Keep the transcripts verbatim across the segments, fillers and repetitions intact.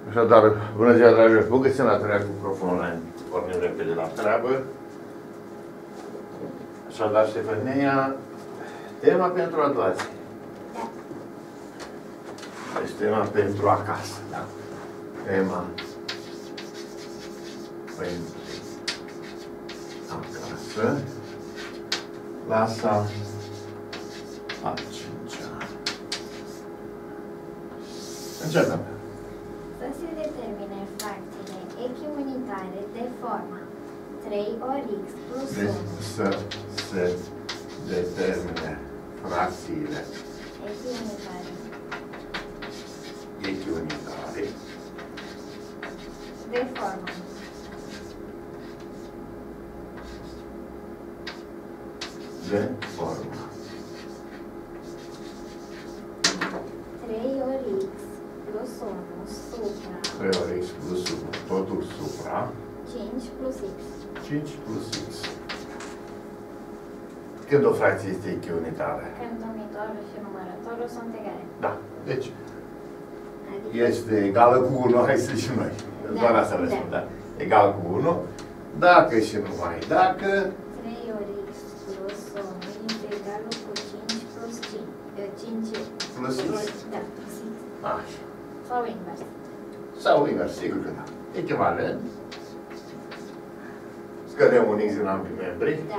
Așadar, bună ziua, dragilor, bun găsit la treabă cu Prof Online. Pornim repede la treabă. Așadar, Ștefania, tema pentru a doua zi. Deci tema pentru acasă, da? Tema pentru acasă. Clasa a cincea. Începem. Să se determine fracțiile echiunitare de forma trei ori x plus Deci unu. să se determine fracțiile Echiunitare echiunitare de forma de forma trei ori x plus unu supra trei ori x plus unu, totul supra cinci plus x. cinci plus x. Când o fracție este echiunitară? Când numitorul și numărătorul sunt egale. Da. Deci, Adică este egală cu unu, hai să zicem noi. Da, Doar asta răspund, da. da? Egal cu unu, dacă și numai dacă, trei ori x plus unu este egală cu cinci plus cinci. cinci plus x. Da, plus x. Așa. Sau invers. Sau invers, sigur că da. Echivalent. Scădem un x în ambii membri. Da.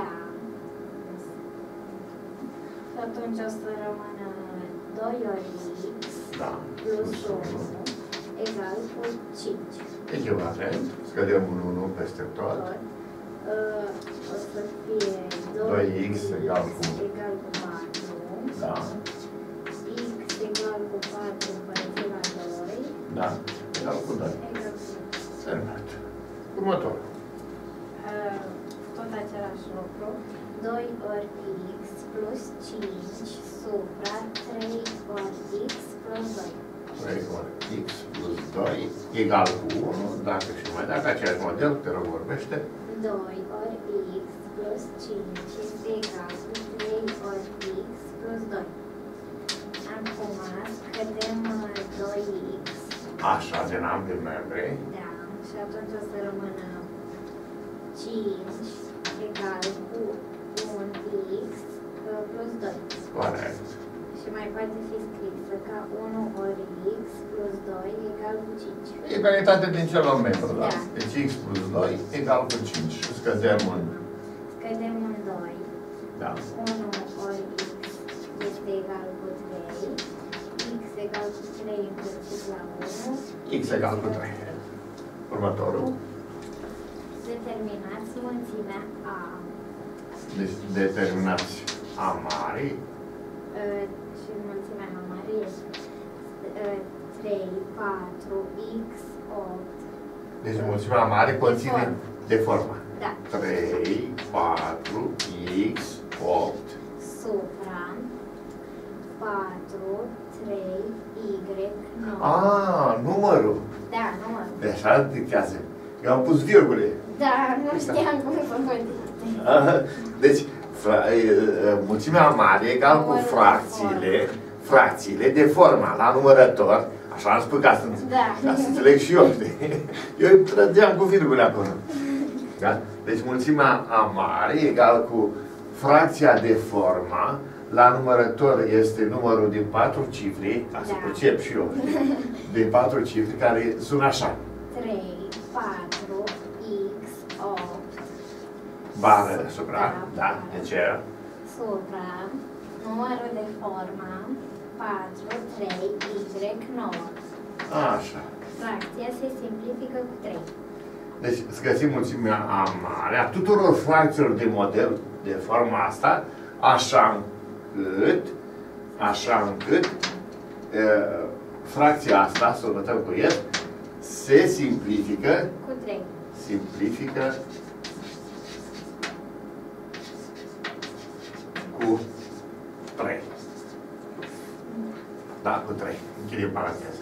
Și atunci o să rămână doi ori x Da. plus unu egal cu cinci. Echivalent. Scădem un unu peste tot. Tot. Uh, o să fie doi x egal cu egal cu patru. Da. X egal cu patru împărțit la doi. Da. Egal cu doi. Egal cu Terminat. Următorul. uh, tot același lucru. doi ori x plus cinci supra trei ori x plus doi. trei ori x plus doi egal cu unu, dacă și mai dacă același model, te rog, vorbește. doi ori x plus cinci este egal cu trei ori x plus doi. Acum scădem doi x. Așa, din ambii membri. Da. Și atunci o să rămână cinci egal cu un x plus doi. Corect. Și mai poate fi scrisă ca unu ori x plus doi egal cu cinci. Egalitate din celălalt membru, da? Da. Deci x plus doi egal cu cinci. Și scădem în... Scădem un doi. Da. unu ori x este egal cu trei. X egal cu trei împărțit la unu. X egal cu trei. Următorul. Determinați mulțimea A. Deci determinați A mare. Uh, și mulțimea A mare este uh, trei, patru, x, opt. Deci mulțimea mare conține de formă. Da. trei, patru, x, opt. Supra patru, trei, y, nouă. Ah, numărul. Da, numărul. De așa dictează. Eu am pus virgule. Da, nu știam cum să vă dicte. Aha. Deci, fra- e, e, mulțimea mare egal cu Numărul de fracțiile, fracțiile de forma la numărător. Așa am spus ca să, Da. ca să înțeleg și eu. Eu îi trăgeam cu virgule acolo. Da? Deci mulțimea A mare egal cu fracția de forma la numărător este numărul din patru cifre, ca să Da. percep și eu, din patru cifre care sună așa. trei, patru, x, opt. Bară supra, Da. da, de ce? Supra numărul de forma patru, trei, y, nouă. Așa. Fracția se simplifică cu trei. Deci, să găsim mulțimea A mare a tuturor fracțiilor de model de forma asta, așa încât, așa încât, e, fracția asta, să o notăm cu el, se simplifică, Cu trei. simplifică cu trei. Da, cu trei. Închidem paranteza.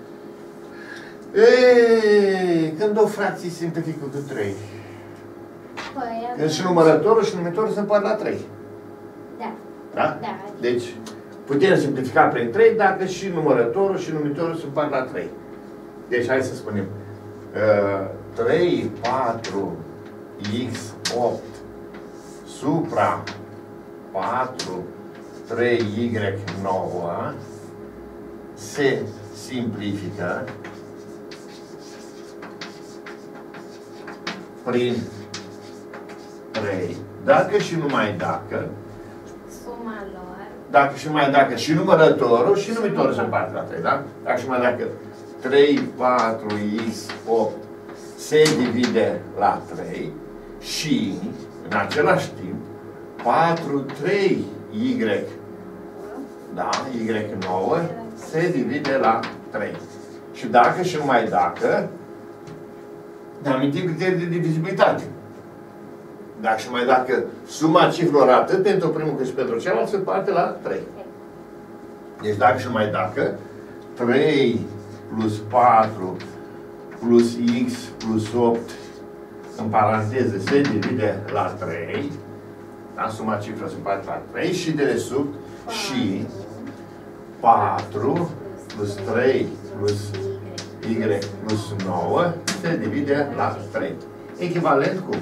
Eee, când o fracție se simplifică cu trei? Păi, Când și numărătorul și numitorul se împart la trei. Da. Da? Da. Deci, putem simplifica prin trei dacă și numărătorul și numitorul se împart la trei. Deci hai să spunem. Uh, trei, patru, x, opt supra patru, trei, y, nouă se simplifică prin trei, dacă și numai dacă, Suma lor. dacă și numai dacă și numărătorul și numitorul se împarte la trei, da? Dacă și numai dacă trei, patru, x, opt se divide la trei și, în același timp, patru, trei, y, da, y nouă se divide la trei. Și dacă și numai dacă, ne amintim criteriul de divizibilitate. Dacă și numai dacă suma cifrelor atât pentru primul cât și pentru celălalt se împarte la trei. Deci dacă și numai dacă, trei plus patru plus x plus opt în paranteză se divide la trei, da? Suma cifrelor se împarte la trei și de desubt și patru plus trei plus y plus nouă se divide la trei. Echivalent cu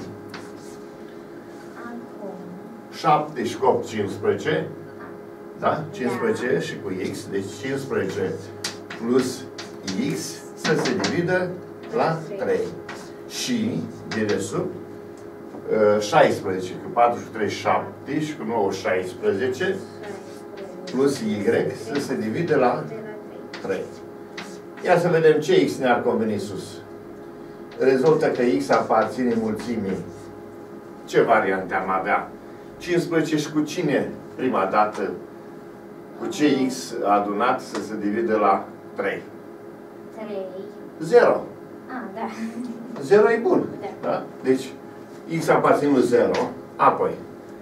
șapte și opt, cincisprezece, da? cincisprezece da. Și cu x, deci cincisprezece plus x să se dividă la trei. Și, de desubt, șaisprezece, cu patru și trei, șapte și cu nouă, șaisprezece, plus y să se divide la trei. Ia să vedem ce x ne-ar conveni sus. Rezultă că x aparține mulțimii. Ce variante am avea? cincisprezece și cu cine prima dată? Cu ce x adunat să se divide la trei? trei. zero. Ah, da. zero e bun. Da. Da? Deci, x aparține lui zero. Apoi,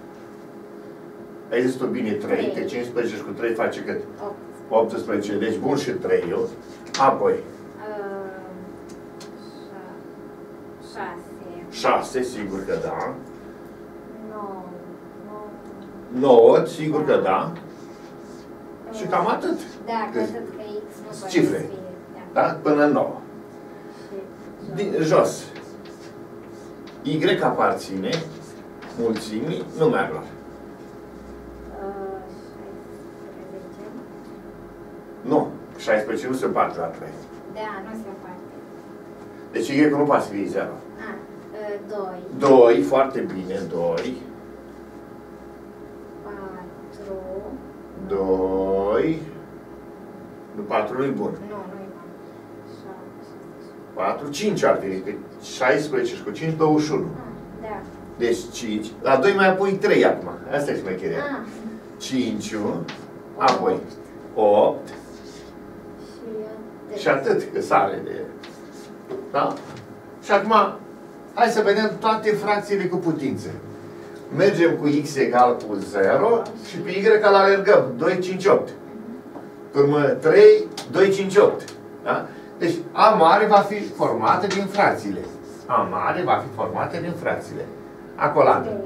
ai zis tu bine trei, că cincisprezece și cu trei face cât? opt. optsprezece. Deci bun și trei. Apoi, șase. șase, sigur că da. nouă. nouă, sigur că da. Și cam atât. Da, că atât că x nu poate cifre. să fie. Da? Până în nouă. Din jos. Y aparține mulțimii numerelor. șaisprezece. Nu. șaisprezece nu se împarte la trei. Da, nu se poate. Deci Y nu poate să fie zero. Ah, doi. doi, foarte bine, doi. patru. doi. Nu, patru nu-i bun. Nu, nu-i bun. șase. patru, cinci ar fi. Că șaisprezece și cu cinci, douăzeci și unu. Ah, da. Deci cinci. La doi mai apoi trei acum. Asta e șmecheria. Ah. cinci, apoi opt. Și Și atât, că sare de... Da? Și acum, hai să vedem toate fracțiile cu putințe. Mergem cu x egal cu zero și pe y îl alergăm. doi, cinci, opt. Pe urmă trei, doi, cinci, opt. Da? Deci A mare va fi formată din fracțiile. A mare va fi formată din fracțiile. Acoladă.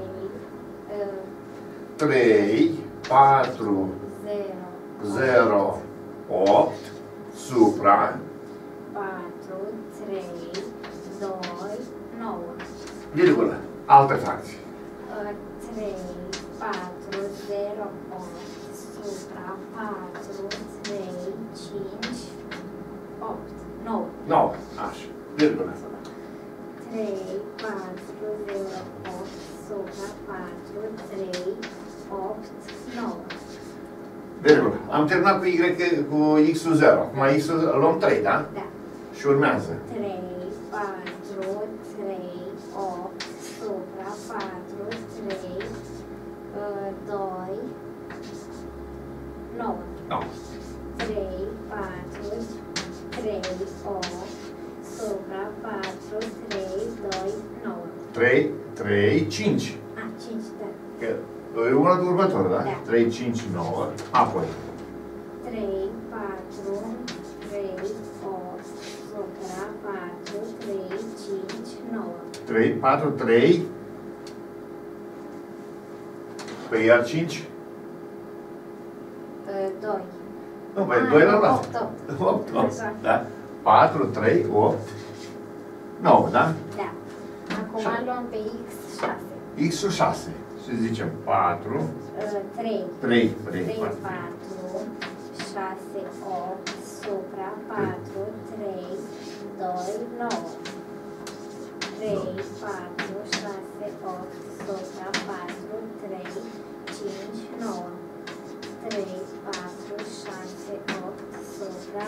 trei, patru, zero, opt, supra patru, trei, doi, nouă. virgulă. Altă fracție. trei, patru, zero, opt, supra patru, trei, cinci, opt, nouă. nouă. Așa. Virgulă. trei, patru, zero, opt, supra patru, trei, opt, nouă. Virgulă. Am terminat cu Y, cu X-ul zero. Acum X-ul luăm trei, da? Da. Și urmează. trei, patru, trei, opt, supra patru, trei, doi, nouă. nouă. trei, patru, trei, opt, supra patru, trei, doi, nouă. trei, trei, cinci. A, cinci, da. Că e una de următor, da? Da. trei, cinci, nouă. Apoi. trei, patru, trei, opt, supra patru, trei, cinci, nouă. trei, patru, trei. Păi iar cinci? doi. Nu, păi doi la luat. opt, opt. opt, opt. Da. patru, trei, opt, nouă, da? Da. Acum luăm pe X șase. X-ul șase. Și zicem patru, trei. trei, trei, patru, șase, opt, supra, patru, trei, doi, nouă. trei, patru, șase, opt, supra, patru, trei, cinci, nouă. trei, patru, șase, opt, supra,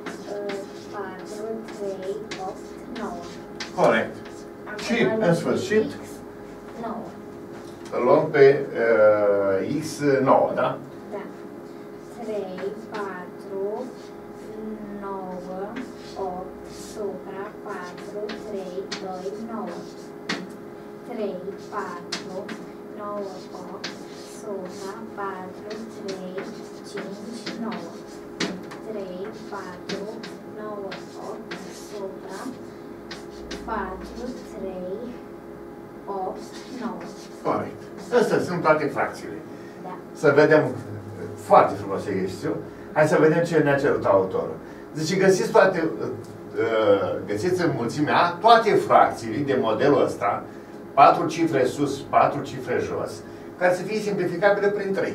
patru, trei, opt, nouă. Corect. Și, în sfârșit, X nouă. luăm pe uh, X nouă, da? Da. trei, patru, nouă, opt, supra, patru, trei, doi, nouă. trei, patru, nouă, opt, supra, patru, trei, cinci, nouă. trei, patru, nouă, opt, supra, patru, trei, opt, nouă. Corect. Astea sunt toate fracțiile. Da. Să vedem, foarte frumos exercițiu. Hai să vedem ce ne-a cerut autorul. Zice, găsiți toate, găsiți în mulțimea A toate fracțiile de modelul ăsta, patru cifre sus, patru cifre jos, care să fie simplificabile prin trei.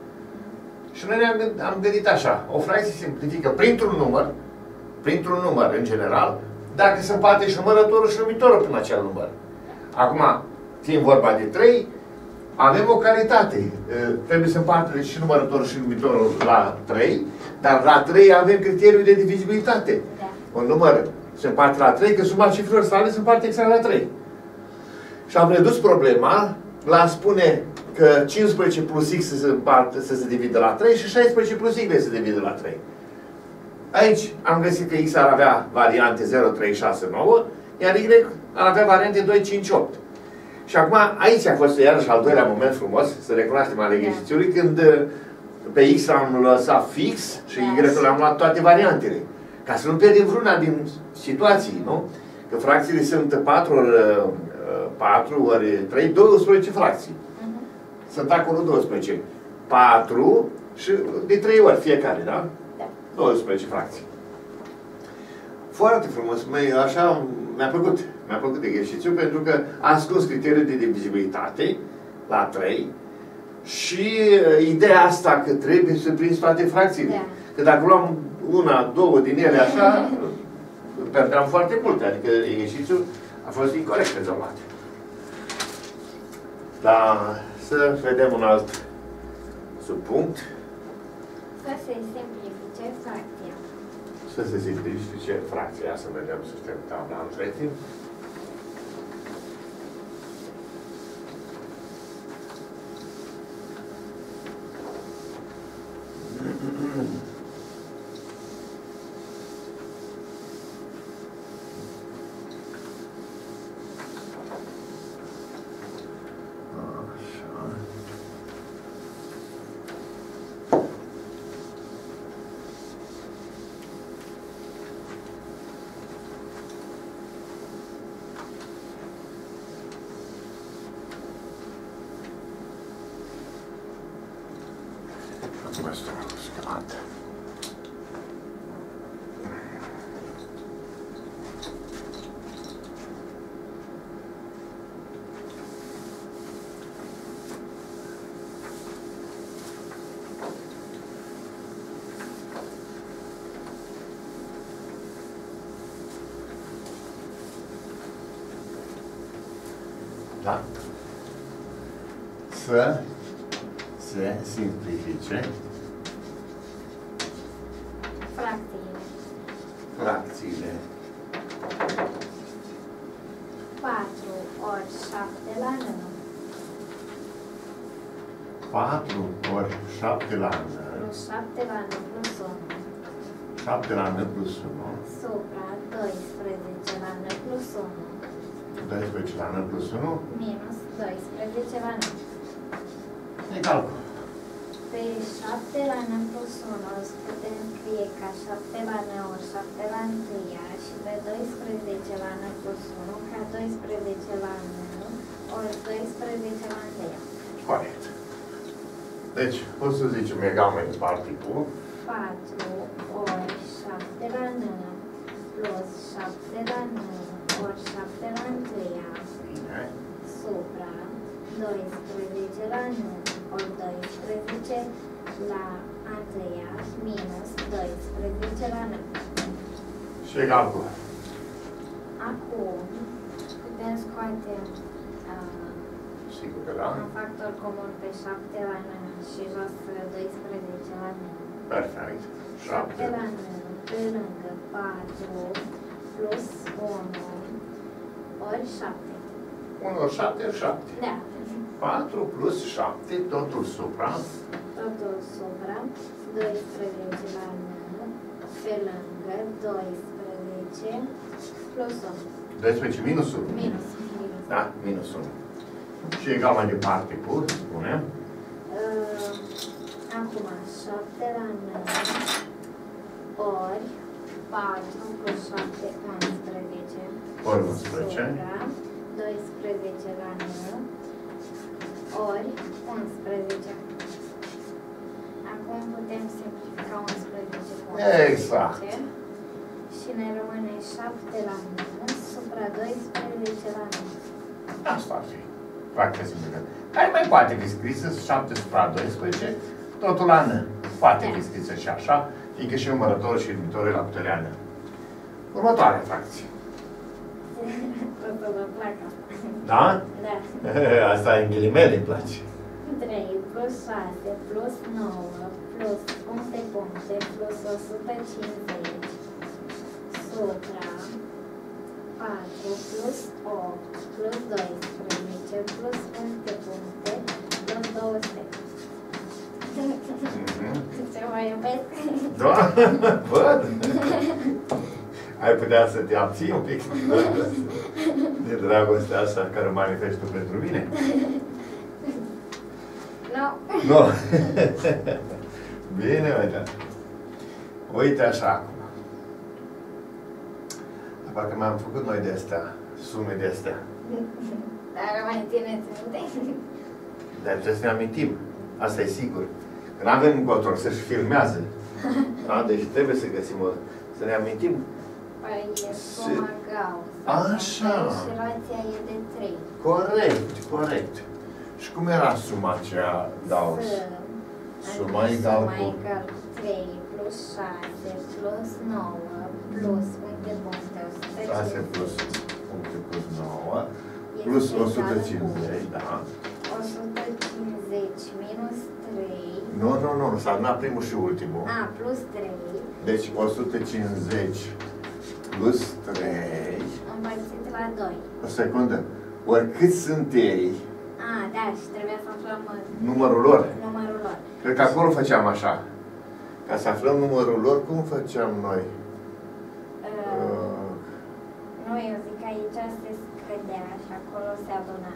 Și noi ne-am am gândit așa, o fracție se simplifică printr-un număr, printr-un număr în general, dacă se împarte și numărătorul și numitorul prin acel număr. Acum, fiind vorba de trei, avem o calitate. Trebuie să împartă și numărătorul și numitorul la trei, dar la trei avem criteriul de divizibilitate. Da. Un număr se împarte la trei, că suma cifrelor sale se împarte exact la trei. Și am redus problema la a spune că cincisprezece plus X să se împartă, să se divide la trei și șaisprezece plus Y să se divide la trei. Aici am găsit că X ar avea variante zero, trei, șase, nouă, iar Y ar avea variante doi, cinci, opt. Și acum, aici a fost iarăși al doilea moment frumos, să recunoaștem al exercițiului, când pe X l-am lăsat fix și Y l-am luat toate variantele. Ca să nu pierdem vreuna din situații, nu? Că fracțiile sunt patru ori patru ori trei, douăsprezece fracții. Uh-huh. Sunt acolo douăsprezece. patru și de trei ori fiecare, da? Da. douăsprezece fracții. Foarte frumos, măi, așa mi-a plăcut. Mi-a plăcut exercițiul pentru că a ascuns criteriul de divizibilitate la trei și ideea asta că trebuie să prinzi toate fracțiile. Da. Că dacă luam una, două din ele așa, pierdeam foarte multe. Adică exercițiul a fost incorect rezolvat. Dar să vedem un alt subpunct. Să se simplifice fracția. Să se simplifice fracția. Să vedem, să știm tabla între timp. Questo è lo scalante. Da? Să se simplifice fracțiile. Fracțiile. patru ori șapte la nouă. patru ori șapte la nouă. Plus șapte la nouă plus unu. șapte la nouă plus unu. Supra doisprezece la nouă plus unu. doisprezece la nouă plus unu. Minus doisprezece la nouă. E calcul. Pe șapte la nouă plus unu putem scrie ca șapte la nouă ori șapte la întâia și pe doisprezece la nouă plus unu ca doisprezece la nouă ori doisprezece la întâia. Corect. Deci, o să zicem egal mai departe cu patru ori șapte la nouă plus șapte la nouă ori șapte la întâia Bine. supra doisprezece la nouă ori doisprezece la a întâia minus doisprezece la nouă. Și egal cu? Acum putem scoate uh, Sigur că da. un factor comun pe șapte la nouă și jos doisprezece la nouă. Perfect. șapte șapte. la nouă pe lângă patru plus unu ori șapte. unu ori șapte, șapte. Da. patru plus șapte, totul supra. Totul supra doisprezece la nouă pe lângă doisprezece plus unu. doisprezece minus unu. Minus. minus. Da, minus unu. Și egal mai departe cu, spunem. Uh, acum șapte la nouă ori patru plus șapte, unsprezece. Ori unsprezece. Supra doisprezece la nouă ori unsprezece. Acum putem simplifica unsprezece cu unsprezece. Exact. Și ne rămâne șapte la nouă supra doisprezece la nouă. Asta ar fi. Foarte simplu. Care mai poate fi scrisă șapte supra doisprezece, totul la N. Poate fi scrisă și așa, fiindcă și numărătorul și următorul la puterea N. Următoarea fracție. O să vă placă asta. Da? Da. Asta în ghilimele îmi place. trei plus șase plus nouă plus puncte puncte plus o sută cincizeci supra patru plus opt plus doisprezece plus puncte puncte plus două sute. Ce mai iubesc? Da? Văd? Ai putea să te abții un pic de dragostea asta care manifesti tu pentru mine? Nu. Nu. Bine, uite. Uite așa acum. Parcă mi-am făcut noi de astea, sume de astea. Dar mai țineți minte? Dar trebuie să ne amintim. Asta e sigur. Că nu avem încotro să-și filmează. Da? Deci trebuie să găsim o... Să ne amintim. Păi e suma Gauss. Așa. Și rația e de trei. Corect, corect. Și cum era suma aceea Gauss? Suma egal Suma cu... egal cu trei plus șase plus nouă plus puncte puncte o sută cincizeci. șase plus puncte plus nouă plus o sută cincizeci, da. o sută cincizeci minus trei. Nu, nu, nu, s-a adunat primul și ultimul. A, plus trei. Deci o sută cincizeci plus trei. Împărțit la doi. O secundă. Ori cât sunt ei? A, da, și trebuia să aflăm Numărul lor. numărul lor. Cred că acolo făceam așa. Ca să aflăm numărul lor, cum făceam noi? Uh, Uh, nu, eu zic că aici se scădea și acolo se aduna.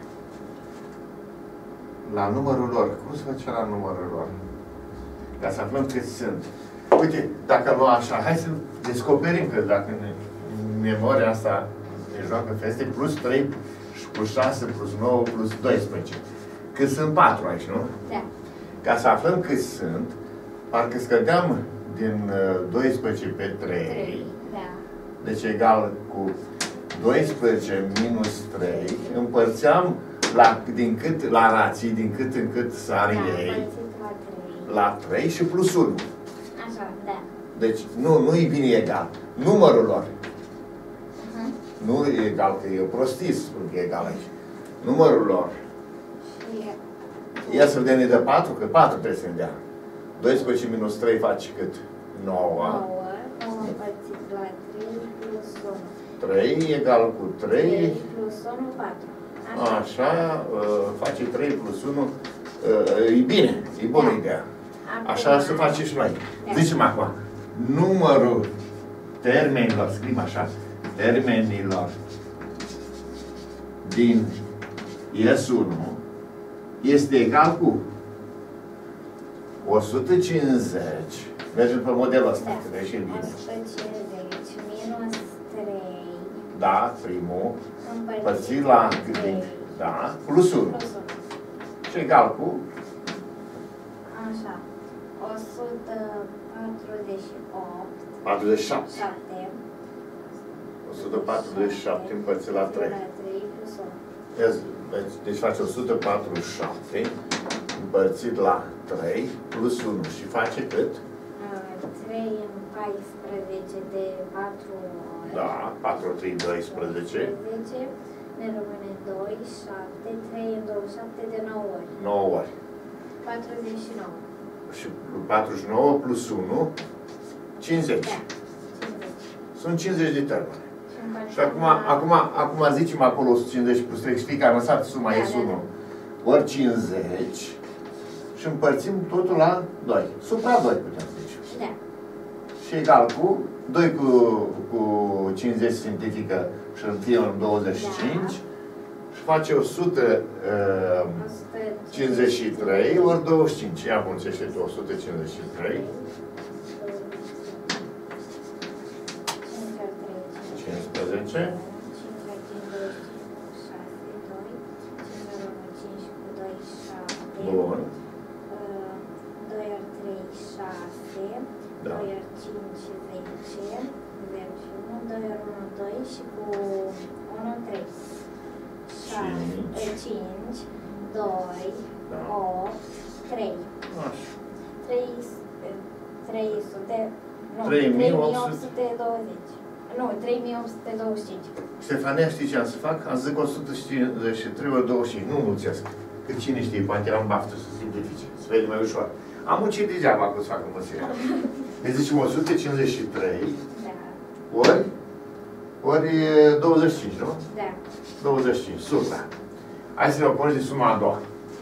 la numărul lor. Cum se făcea la numărul lor? Ca să aflăm cât sunt. Uite, dacă luăm așa, hai să descoperim că dacă ne, memoria asta ne joacă feste, plus trei, plus șase, plus nouă, plus doisprezece. Cât sunt patru aici, nu? Da. Ca să aflăm cât sunt, parcă scădeam din doisprezece pe trei, trei, da. deci egal cu doisprezece minus trei, împărțeam la, din cât, la rații, din cât în cât sar Da, ei, împărțit la trei. la trei și plus unu. Așa, da. Deci nu, nu-i bine egal. Numărul lor. Uh-huh. Nu e egal, că e o prostie să spun că e egal aici. Numărul lor. Și Ia să vedem, ne dă patru, că patru trebuie să ne dea. doisprezece minus trei face cât? nouă. nouă, nouă împărțit la trei plus unu. trei egal cu trei. trei plus unu, patru. Așa. Așa, uh, face trei plus unu. Uh, e bine, e bună Da. ideea. Acum, Așa să facem și noi. Da. Zicem acum, numărul termenilor, scriem așa, termenilor din S unu este egal cu o sută cincizeci, mergem pe modelul ăsta, Da. că e și bine. o sută cincizeci minus trei Da, primul, împărțit împărțit la trei da, plus unu. plus unu. Și egal cu Așa. o sută patruzeci și opt patruzeci și șapte. șapte o sută patruzeci și șapte împărțit la trei. La trei plus unu. Deci, deci face o sută patruzeci și șapte împărțit la trei plus unu și face cât? trei în paisprezece de patru ori. Da, patru, trei, doisprezece. doisprezece. Ne rămâne doi, șapte, trei în douăzeci și șapte de nouă ori. nouă ori. patruzeci și nouă. Și patruzeci și nouă plus unu, cincizeci. Da, cincizeci. Sunt cincizeci de termene. Și Și acum, acum, acum zicem acolo o sută cincizeci plus trei, știi că am lăsat suma Da, S unu. da, Ori cincizeci și împărțim totul la doi. Supra doi putem zice. Da. Și egal cu doi cu, cu cincizeci simplifică și în fie în douăzeci și cinci și face o sută cincizeci și trei ori douăzeci și cinci. Ia muncește tu o sută cincizeci și trei. cincisprezece. Bun. doi ori trei, șase. Da. doi ori cinci, zece. zero și unu. doi ori unu, doi și cu unu, trei. cinci. doi. Da. opt. trei. Așa. trei sute. Nu, trei mii opt sute. trei mii opt sute douăzeci. Nu, trei mii opt sute douăzeci și cinci. Ștefania, știi ce am să fac? Am zis că o sută cincizeci și trei ori douăzeci și cinci. Nu mulțesc. Că cine știe, poate am baftă să simplifice. Să vede mai ușor. Am muncit degeaba că să fac învățarea. Deci zicem o sută cincizeci și trei Da. ori, ori douăzeci și cinci, nu? Da. douăzeci și cinci, supra. Hai să ne opunem de suma a doua.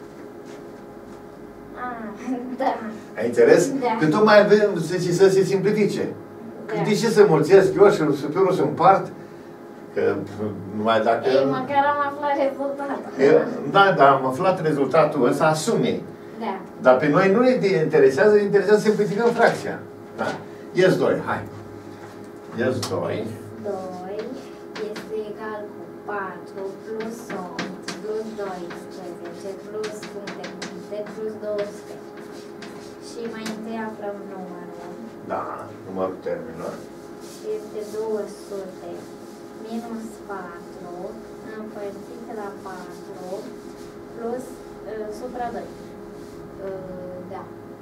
Ah, da. Ai înțeles? Da. Că tot mai avem să, să se simplifice. Da. De ce să mulțesc eu și pe unul să împart? Că numai dacă... Ei, măcar am aflat rezultatul. Eu, da, dar am aflat rezultatul ăsta a sumei. Da. Dar pe noi nu ne interesează, ne interesează să simplificăm fracția. Da? Ies doi, hai. Ies doi. doi este egal cu patru plus opt plus doisprezece plus puncte puncte plus două sute. Și mai întâi aflăm numărul. Da, numărul termenilor. Este două sute minus patru împărțit la patru plus uh, supra doi. Uh, da.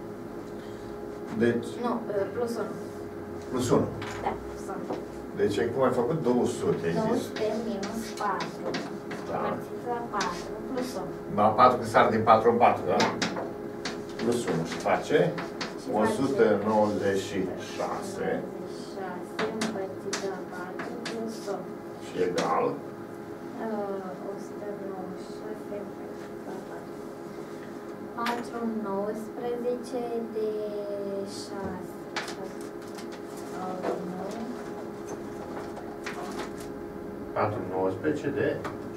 Deci, Nu, uh, plus unu. plus unu. Da, plus unu. Deci, cum ai făcut două sute, ai două zis. sute minus patru Da. împărțit la patru plus unu. Da, patru, că sar din patru în patru, da? Da. Plus unu și face Și o sută nouăzeci și șase nouăzeci și șase împărțit la patru plus unu. și egal. Uh, o sută nouăzeci și șase împărțit la patru. patru, nouăsprezece de șase. patru, nouăsprezece de...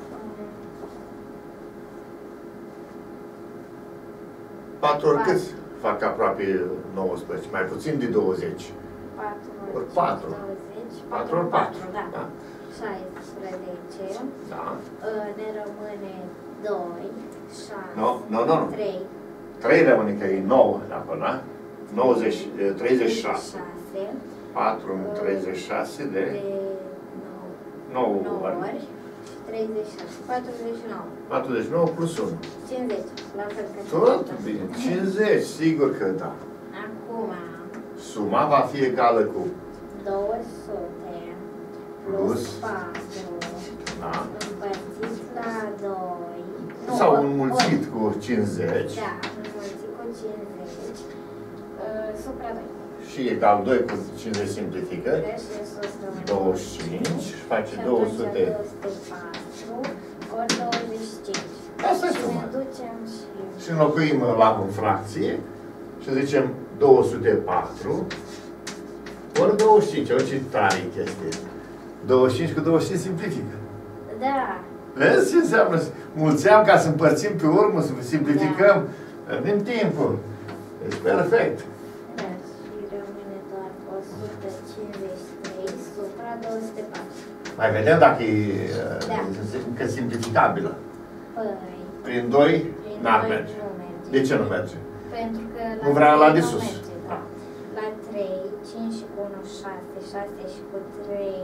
patru ori câți fac aproape nouăsprezece? Mai puțin de douăzeci. patru Ori patru. douăzeci. patru ori patru. Da. Da. șaisprezece. Da. Ne rămâne doi, șase, Nu, nu, nu. trei. trei rămâne că e nouă acolo, da? nouăzeci, treizeci și șase. patru în treizeci și șase de... De nouă nouă ori. ori. treizeci și șase. patruzeci și nouă. patruzeci și nouă plus unu. cincizeci. La fel ca Tot celălalt. bine. cincizeci, sigur că da. Acum, Suma va fi egală cu... două sute plus Plus. patru Da. împărțit la doi. Nu, Sau ori- înmulțit ori. cu cincizeci. Da, înmulțit cu cincizeci. Uh, supra doi. Și egal doi cu cincizeci simplifică. Deci, de sus rămâne douăzeci și cinci și face și două atunci sute. două sute patru ori douăzeci și cinci. Asta e Și suma. ne ducem și... Și înlocuim la în fracție și zicem două sute patru ori douăzeci și cinci. O, ce tare e chestia. douăzeci și cinci cu douăzeci și cinci simplifică. Da. Vezi ce înseamnă? Mulțeam ca să împărțim pe urmă, să simplificăm. Avem timpul. Deci perfect. Da, și rămâne doar o sută cincizeci și trei supra două sute patru. Mai vedem dacă e Da. încă simplificabilă. Păi... Prin doi prin n-ar doi merge. nu merge. De ce nu merge? Pentru că la Nu vrea trei la de nu sus. merge, da. La trei, cinci și cu unu, șase, șase și cu trei,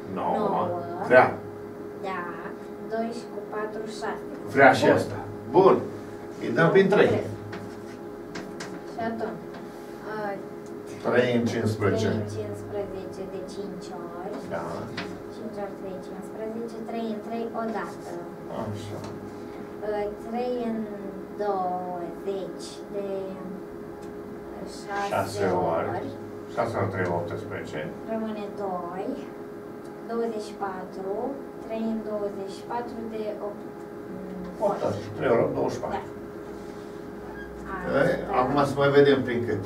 nouă. Vrea. Da. doi și cu patru, șase. Vrea și asta. Bun. Îi dăm prin trei. Și atunci. trei în cincisprezece. trei în cincisprezece de cinci ori. Da. cinci ori trei, cincisprezece. trei în trei odată. Așa. trei în douăzeci de șase ori. șase ori trei, optsprezece. Rămâne doi. douăzeci și patru. trei în douăzeci și patru de opt. opt ori. trei ori, douăzeci și patru. Da. Ei, acum să mai vedem prin cât.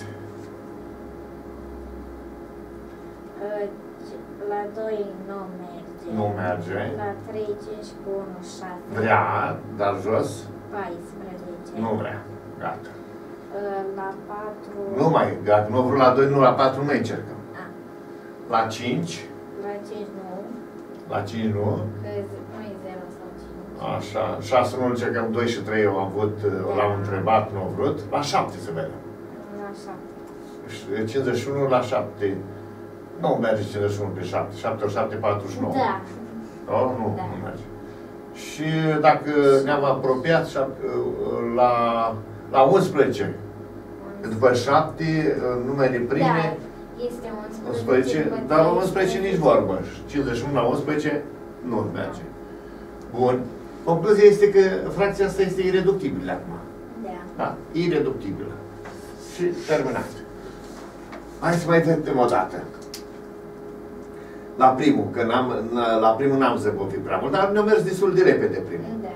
La doi nu merge. Nu merge. La trei, cinci cu unu, șase. Vrea, dar jos. paisprezece. Nu vrea. Gata. La patru. Nu mai, dacă nu vreau la doi, nu la patru, nu încercăm. A. La cinci. La cinci nu. La cinci nu. Că nu e zero sau cinci. Așa. șase nu încercăm, doi și trei au avut, Da. l-am întrebat, nu au vrut. La șapte să vedem. La șapte. cincizeci și unu la șapte. Nu merge cincizeci și unu pe șapte. șapte ori șapte, patruzeci și nouă. Da. Oh, nu, Da. nu merge. Și dacă ne-am apropiat la, la unsprezece, după șapte, numele prime, Da. Este unsprezece. unsprezece, dar la unsprezece nici vorbă. cincizeci și unu la unsprezece nu merge. Bun. Concluzia este că fracția asta este ireductibilă acum. Da. Da? Ireductibilă. Și terminat. Hai să mai vedem o dată. La primul, că n-am, la primul n-am zăbovit prea mult, dar ne-a mers destul de repede primul. Da.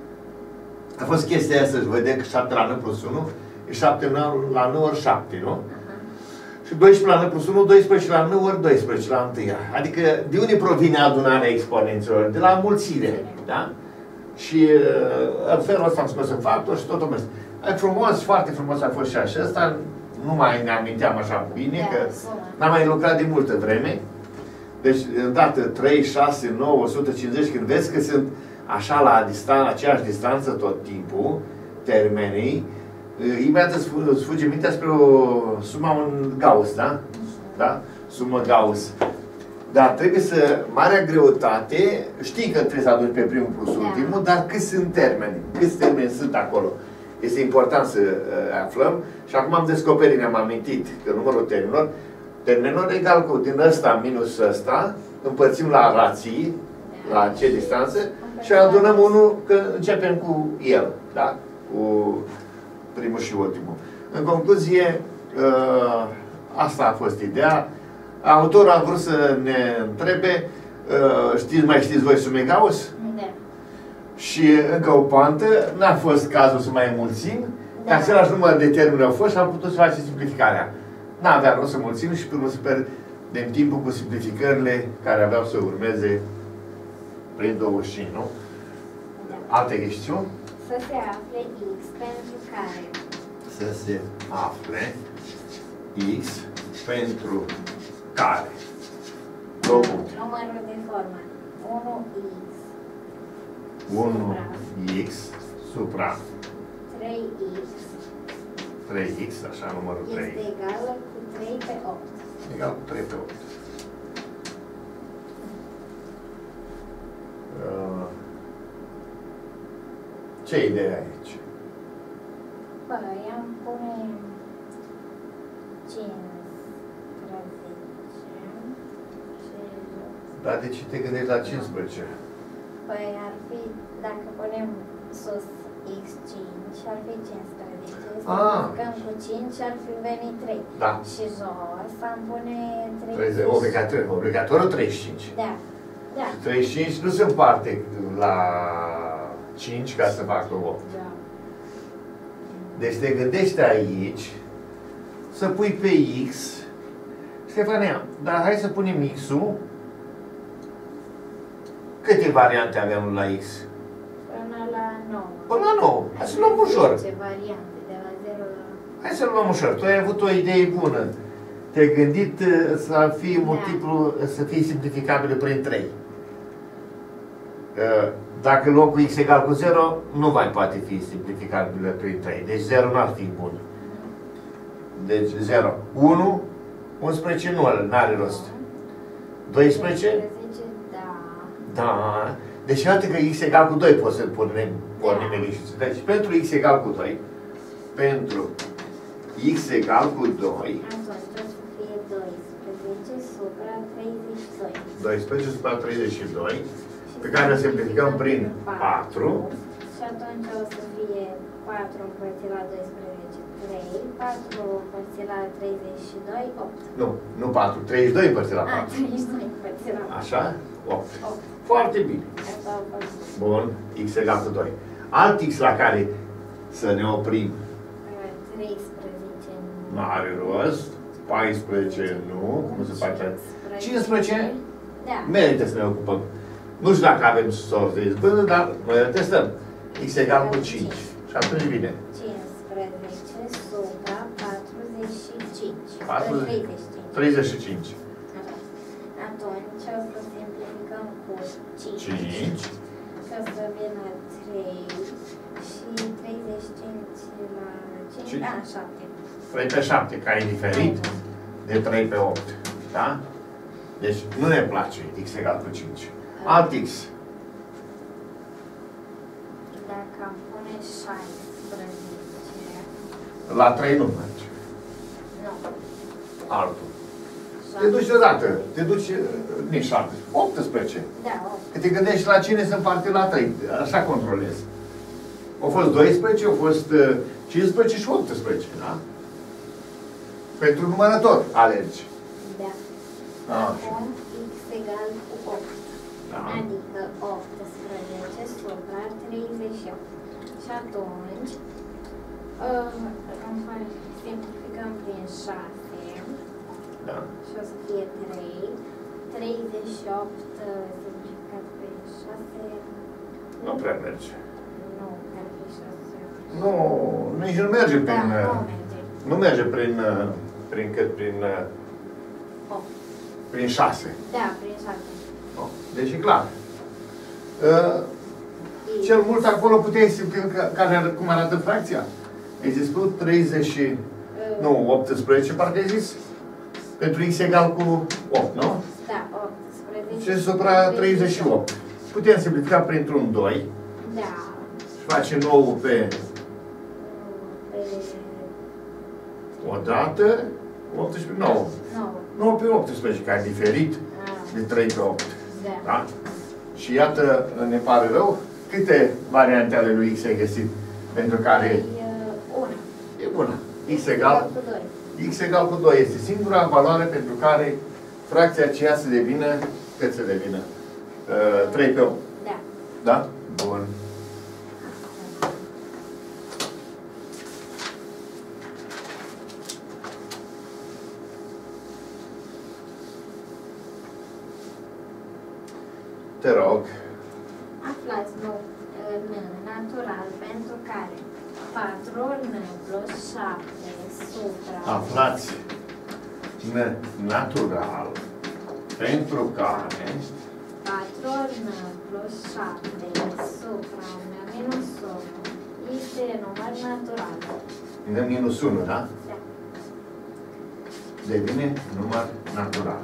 A fost chestia aia să-și vedem că șapte la n plus unu e șapte la n ori șapte, nu? Aha. Și doisprezece la n plus unu, doisprezece la n ori doisprezece la întâia. Adică de unde provine adunarea exponențelor? De la mulțire, da? Și în felul ăsta am scos în factor și totul mers. E frumos, foarte frumos a fost și așa. Ăsta nu mai ne aminteam așa bine, Da, că sună. n-am mai lucrat de multă vreme. Deci, îndată, trei, șase, nouă, o sută cincizeci, când vezi că sunt așa la distanță, aceeași distanță tot timpul, termenii, imediat îți fuge mintea spre o suma un Gauss, da? Da? Sumă Gauss. Dar trebuie să, marea greutate, știi că trebuie să aduni pe primul plus Da. ultimul, dar câți sunt termeni? Câți termeni sunt acolo? Este important să uh, aflăm. Și acum am descoperit, ne-am amintit că numărul termenilor, termenilor egal cu din ăsta minus ăsta, împărțim la rații, la ce distanță, și adunăm unul, că începem cu el, da? Cu primul și ultimul. În concluzie, uh, asta a fost ideea. Autorul a vrut să ne întrebe, uh, știți, mai știți voi sume Gauss? Da. Și încă o poantă, n-a fost cazul să mai mulțim, Da. același număr de termeni au fost și am putut să facem simplificarea. N-avea rost să mulțim și până să pierdem timpul cu simplificările care aveau să urmeze prin douăzeci și cinci, nu? Da. Alte chestiuni? Să se afle X pentru care Să se afle X pentru care. Două puncte. numărul de formă unu X unu X supra trei X trei X, așa, numărul trei. este egală cu trei pe opt. Egal cu trei pe opt. Uh, ce idee ai aici? Păi, am pune cincisprezece și Dar de ce te gândești la cincisprezece? păi ar fi, dacă punem sus X cinci, ar fi cincisprezece. Să Ah. multiplicăm cu cinci, ar fi venit trei. Da. Și jos am pune treizeci, treizeci. obligatoriu, obligatoriu treizeci și cinci. Da. Da. treizeci și cinci nu se împarte la cinci ca să facă opt. Da. Deci te gândești aici să pui pe X. Stefania, dar hai să punem X-ul. Câte variante avem la X? Până la nouă. Până la nouă. Hai să luăm ușor. Ce variante, de la zero la... Hai să luăm ușor. Tu ai avut o idee bună. Te-ai gândit uh, să fie Da. multiplu, să fie simplificabil prin trei. Uh, Dacă luăm cu X egal cu zero, nu mai poate fi simplificabil prin trei. Deci zero nu ar fi bun. Deci zero. unu, unsprezece nu are rost. doisprezece, Da. Deci iată că x egal cu doi poți să-l punem pornim neglijit. Deci pentru x egal cu doi, pentru x egal cu doi, Atunci o să fie doisprezece supra treizeci și doi. doisprezece supra treizeci și doi, pe care o simplificăm prin patru. Și atunci o să fie patru împărțit la doisprezece, trei, patru împărțit la treizeci și doi, opt. Nu, nu patru, treizeci și doi împărțit la A, patru. treizeci și doi împărțit la patru. Așa? opt. opt. Foarte bine. Asta a fost Bun, x egal cu doi. Alt x la care să ne oprim. uh, treisprezece. Nu are rost. paisprezece nu. Nu se face. cincisprezece? Da. Merită să ne ocupăm. Nu știu dacă avem sorți de izbândă, dar noi îl testăm. X egal cu cinci. Și atunci vine. cincisprezece supra patruzeci și cinci. patruzeci. treizeci și cinci. treizeci și cinci. Așa. Atunci o să simplificăm cu cinci. cinci. Și o să vină trei și treizeci și cinci la cinci. cinci. A, șapte. trei pe șapte, care e diferit de trei pe opt. Da? Deci nu ne place x egal cu cinci. Alt x. Dacă am pune șaisprezece. La trei nu merge. Nu. Altul. Te duci odată. Te duci nici șapte. optsprezece. Da, opt. Că te gândești la cine să împarte la trei. Așa controlezi. Au fost doisprezece, au fost cincisprezece și optsprezece. Da? Pentru numărător alergi. Da. Ah, Acum x egal cu opt. Da. Adică optsprezece supra treizeci și opt. Și atunci uh, simplificăm prin șase. Da. Și o să fie trei. treizeci și opt uh, simplificat prin șase. Nu prea merge. Nu, ar fi șase. Nu, nici nu merge Da, prin... nu merge. Nu merge prin... Prin cât? Prin... opt. Prin șase. Da, prin șase. No. Deci e clar. Uh, cel mult acolo puteai simplifica, care, cum arată fracția? Ai zis tu treizeci și... Uh, Nu, optsprezece, parcă ai zis? Pentru x egal cu opt, nu? Da, optsprezece. Și supra treizeci și opt. Putem simplifica printr-un doi. Da. Și face nouă pe Pe o dată, optsprezece, nouă. nouă. nouă pe optsprezece, care e diferit Ah, de trei pe opt. da. Da? Și iată, ne pare rău, câte variante ale lui x ai găsit? Pentru care E uh, una. e bună. X egal, Cu doi. x egal cu doi este singura valoare pentru care fracția aceea să devină, cât să devină? Uh, trei pe opt. Da. Da? Bun. Te rog. Aflați nu, n natural pentru care patru n plus șapte supra Aflați n natural pentru care patru n plus șapte supra n minus unu este număr natural. n minus unu, da? Da. Devine număr natural.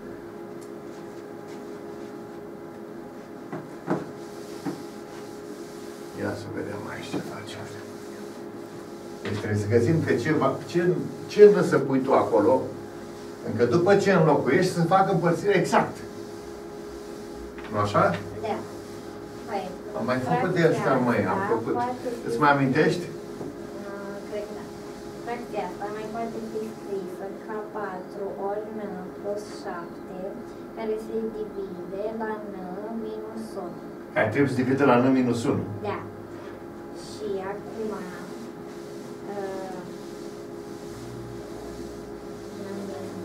Ia să vedem aici ce facem. Deci trebuie să găsim că ceva, ce, ce nu să pui tu acolo, încă după ce înlocuiești, să facă împărțirea exact. Nu așa? Da. Păi, Am mai făcut de asta, măi, am fracția făcut. poate fi- Îți mai amintești? Uh, Cred că da. Fracția asta mai poate fi scrisă ca patru ori n plus șapte, care se divide la n minus unu. Care trebuie să divide la n minus unu. Da. Și acum... Uh, n minus-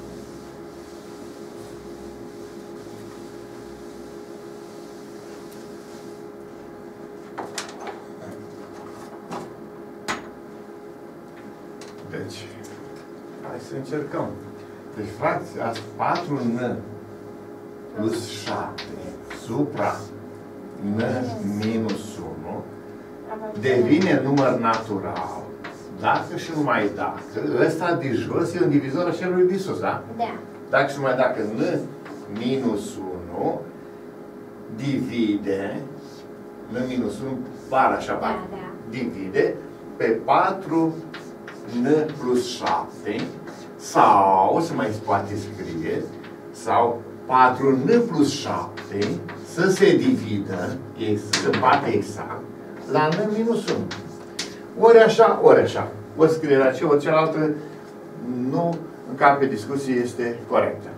Deci, hai să încercăm. Deci, fracția patru n plus șapte supra n minus unu devine număr natural dacă și numai dacă ăsta de jos e un divizor al celui de sus, da? Da. Dacă și numai dacă n minus unu divide, n minus unu, bar așa, bar, Da, da. divide pe patru n plus șapte, sau, se mai poate scrie, sau patru n plus șapte să se dividă, să se împarte exact, la n minus unu. Ori așa, ori așa. Ori scrierea ce, ori cealaltă, nu încape discuție, este corectă.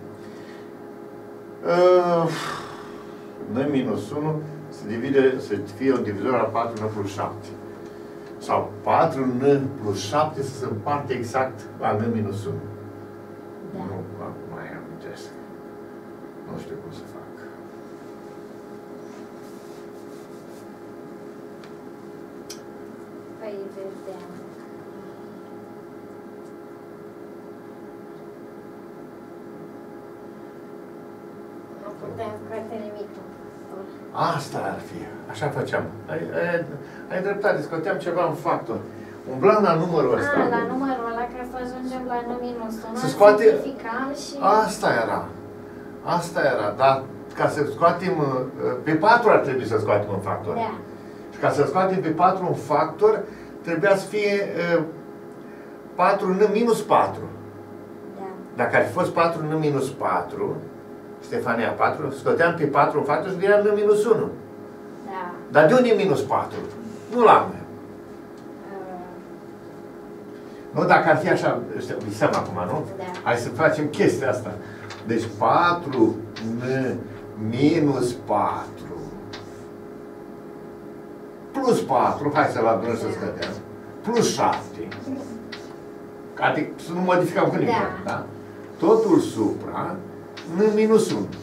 Uh, n minus unu se divide, să fie un divizor al patru n plus șapte. Sau patru n plus șapte să se împarte exact la n minus unu. Da. Nu, acum mai amintesc. Nu știu cum să fac. Păi vedem. Nu putem scoate nimic în factor. Asta ar fi. Așa făceam. Ai, ai, ai dreptate, scoteam ceva în factor. Umblam la numărul ăsta. Ah, la numărul ăla, ca să ajungem la n minus unu, Să scoate- simplificam și... Asta era. Asta era. Dar ca să scoatem... Pe patru ar trebui să scoatem un factor. Da. Și ca să scoatem pe patru un factor, trebuia să fie uh, patru n minus patru. Da. Dacă ar fi fost patru n minus patru, Ștefania patru, scoteam pe patru un factor și era n minus unu. Da. Dar de unde e minus patru? Nu l-am. Uh, Nu, dacă ar fi așa, visăm acum, nu? Da. Hai să facem chestia asta. Deci patru n minus patru plus patru, hai să-l adunăm să scădem, plus șapte. Adică să nu modificăm cu nimic, Da. da? Totul supra n minus unu.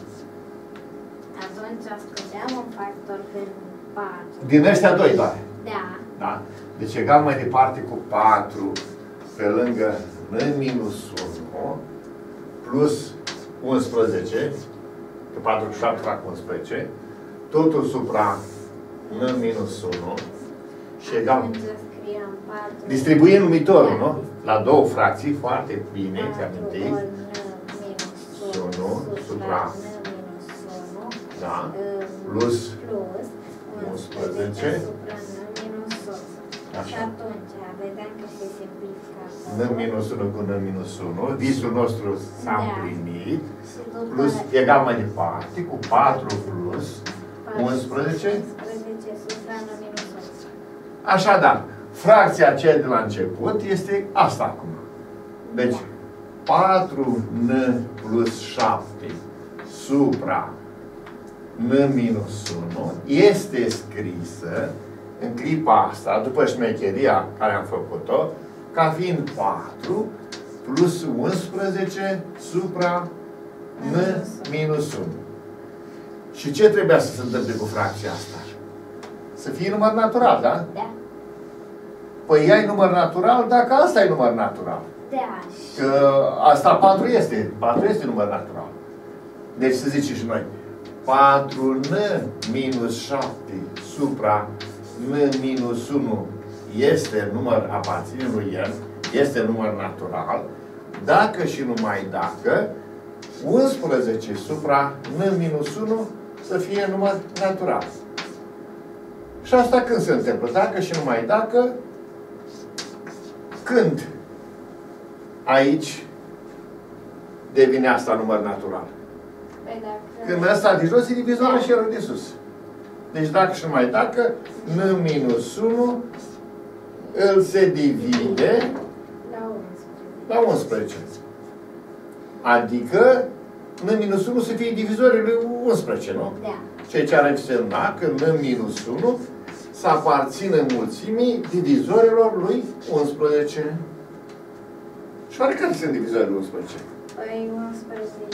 Atunci scădeam un factor pe patru. Din ăștia doi doar. Da. Da? Deci egal mai departe cu patru pe lângă n minus unu plus unsprezece, că patru cu șapte fac unsprezece, totul supra n minus unu și egal. Atunci scriam patru. Distribuim numitorul, Da. nu? La două fracții, foarte bine, ți patru amintești? ori n minus unu unu supra n minus unu Da. uh, Plus plus unsprezece unsprezece supra n minus unu. Așa. Și atunci vedeam că se simplifică n minus unu cu n minus unu, visul nostru s-a Da. împlinit, Și după plus egal mai departe cu patru plus patru, unsprezece. unsprezece supra n minus unu. Așadar, fracția aceea de la început este asta acum. Deci, patru n plus șapte supra n minus unu este scrisă în clipa asta, după șmecheria care am făcut-o, ca fiind patru plus unsprezece supra n minus unu. Și ce trebuia să se întâmple cu fracția asta? Să fie număr natural, da? Da. Păi ea e număr natural dacă asta e număr natural. Da. Și Că asta patru este. patru este număr natural. Deci să zicem și noi. patru n minus șapte supra n minus unu este număr, aparține lui el, este număr natural, dacă și numai dacă unsprezece supra n minus unu să fie număr natural. Și asta când se întâmplă? Dacă și numai dacă, când aici devine asta număr natural? păi dacă... Când ăsta de jos e divizorul și el de sus. Deci dacă și numai dacă, n minus unu îl se divide La unsprezece. la unsprezece. Adică n minus unu să fie divizorul lui unsprezece, nu? Da. Ceea ce ar însemna că n minus unu să aparțină mulțimii divizorilor lui unsprezece. Și oare care sunt divizorii lui unsprezece? Păi unsprezece...